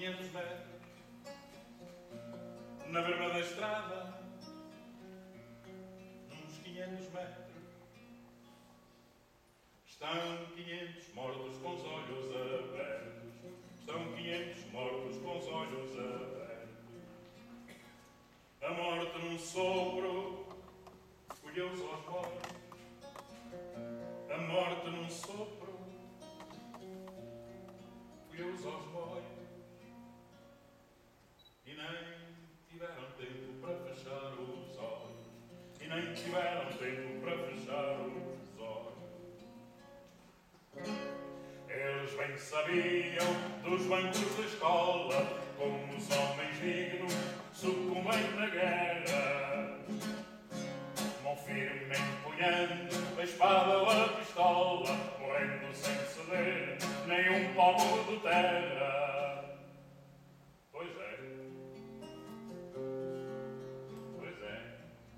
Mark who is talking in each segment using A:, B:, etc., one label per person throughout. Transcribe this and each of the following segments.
A: 500 metros, na berma da estrada, nos 500 metros, estão 500 mortos com os olhos abertos, estão 500 mortos com os olhos abertos. A morte num sopro colheu-os aos mortos, a morte num sopro colheu-os aos mortos, e nem tiveram tempo para fechar os olhos, e nem tiveram tempo para fechar os olhos. Eles bem sabiam dos bancos da escola como os homens dignos sucumbem na guerra, mão firme empunhando a espada ou a pistola, morrendo sem ceder nem um palmo de terra. Pois é, pois é,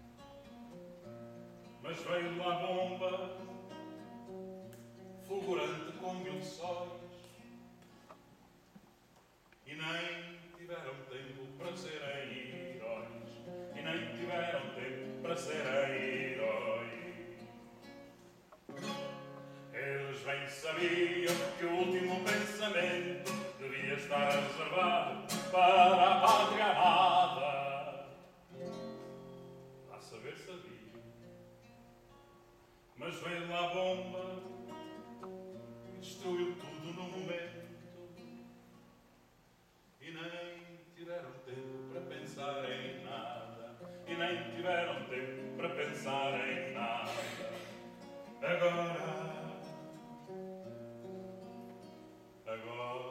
A: mas veio lá a bomba fulgurante com 1000 sóis, e nem tiveram tempo para serem heróis, e nem tiveram tempo para serem heróis. Eles bem sabiam que o último pensamento devia estar reservado para a pátria amada. A saber sabia, mas veio lá a bomba e destruiu tudo no momento, e nem tiveram tempo para pensar em nada, e nem tiveram tempo para pensar em nada. Agora